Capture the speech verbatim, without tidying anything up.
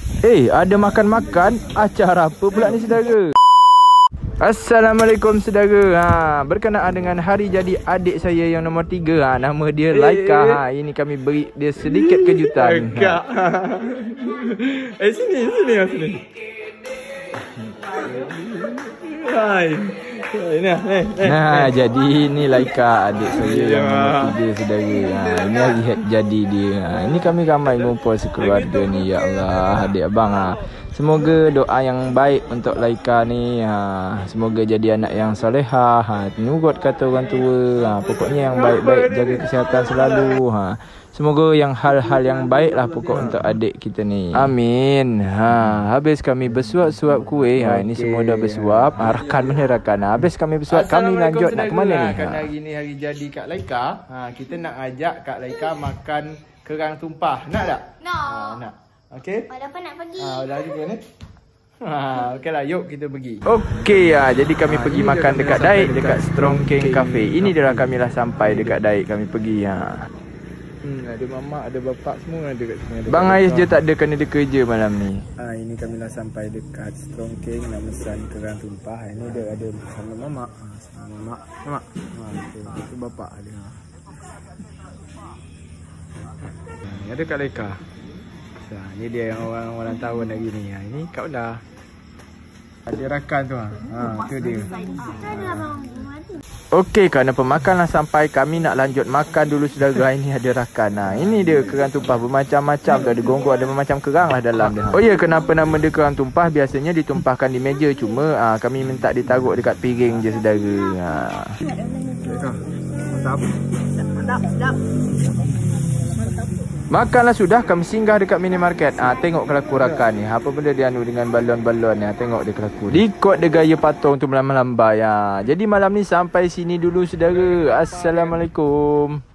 Eh, ada makan-makan. Acara apa pula ni saudara? Assalamualaikum saudara. Ha, berkenaan dengan hari jadi adik saya yang nombor tiga. Ha, nama dia Laika. Ha, ini kami beri dia sedikit kejutan. Laika. Ha. Eh sini, sini, sini. Hai. Ini nah, eh, eh, nah eh. jadi ini Laika adik saya yang nombor tiga saudara. Ha, ini hari jadi dia. Ha, ini kami ramai ngumpul sekeluarga ni. Ya Allah, adik abang. Ha. Semoga doa yang baik untuk Laika ni. Ha, semoga jadi anak yang solehah. Ha, nurut kata orang tua. Ha, pokoknya yang baik-baik, jaga kesihatan selalu. Ha, semoga yang hal-hal yang baik lah pokok untuk adik kita ni. Amin. Ha, habis kami bersuap-suap kuih. Ha, ini semua dah bersuap. Ha, rakan mana rakan? Ha, habis kami bersuap, kami lanjut nak ke mana ni? Kerana hari ni hari jadi Kak Laika. Ha, kita nak ajak Kak Laika makan kerang tumpah. Nak tak? No. Ha, nak. Okey. Pada apa nak pergi? Ah, dah juga ni. Ha, okeylah, yuk kita pergi. Okey ya, jadi kami ha, pergi makan dekat Daik, dekat Strong King Cafe. Ini dia lah kami lah sampai dekat Daik, kami pergi ha. Hmm, ada mamak, ada bapak semua ada kat sini. Ada Bang Ais je tak ada kena dia kerja malam ni. Ah, ini kami lah sampai dekat Strong King nak pesan kerang tumpah. Ini dia ada sama mamak. Ha, sama mamak. Mamak. Ha, itu, itu bapak ada. Ha. Ini ada Kak Laika. Nah, ini dia yang orang-orang tahu hari ni. Ha, ini Kak Ola. Ada rakan tu. Ha, tu dia. Okey, kerana pemakanan sampai, kami nak lanjut makan dulu saudara. Ini ada rakan. Nah, ini dia kerang tumpah bermacam-macam. Ada gonggong, ada macam kerang lah dalam dia. Oh ya, kenapa nama dia kerang tumpah? Biasanya ditumpahkan di meja. Cuma aa, kami minta ditaruh dekat piring je saudara. Ha. Mantap. Sedap, sedap. Makanlah sudah, kami singgah dekat minimarket. Ah, tengok kelaku rakan ni. Apa benda dia anu dengan balon-balon ni. Ha, tengok dia kelaku. Dikot dia gaya patung tu melambai-lambai. Ha. Jadi malam ni sampai sini dulu saudara. Assalamualaikum.